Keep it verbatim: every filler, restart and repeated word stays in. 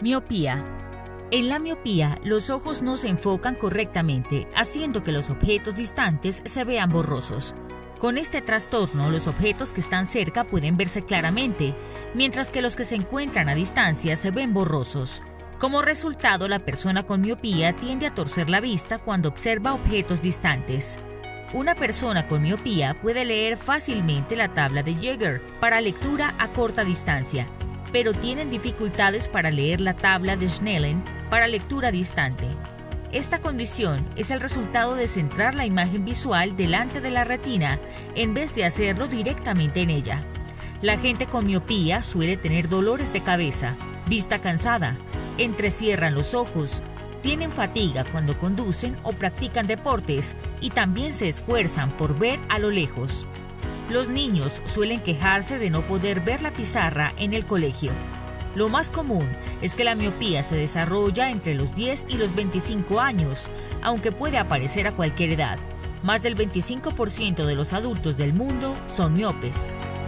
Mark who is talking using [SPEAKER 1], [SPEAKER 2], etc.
[SPEAKER 1] Miopía. En la miopía, los ojos no se enfocan correctamente, haciendo que los objetos distantes se vean borrosos. Con este trastorno, los objetos que están cerca pueden verse claramente, mientras que los que se encuentran a distancia se ven borrosos. Como resultado, la persona con miopía tiende a torcer la vista cuando observa objetos distantes. Una persona con miopía puede leer fácilmente la tabla de Geiger para lectura a corta distancia, pero tienen dificultades para leer la tabla de Snellen para lectura distante. Esta condición es el resultado de centrar la imagen visual delante de la retina en vez de hacerlo directamente en ella. La gente con miopía suele tener dolores de cabeza, vista cansada, entrecierran los ojos, tienen fatiga cuando conducen o practican deportes y también se esfuerzan por ver a lo lejos. Los niños suelen quejarse de no poder ver la pizarra en el colegio. Lo más común es que la miopía se desarrolla entre los diez y los veinticinco años, aunque puede aparecer a cualquier edad. Más del veinticinco por ciento de los adultos del mundo son miopes.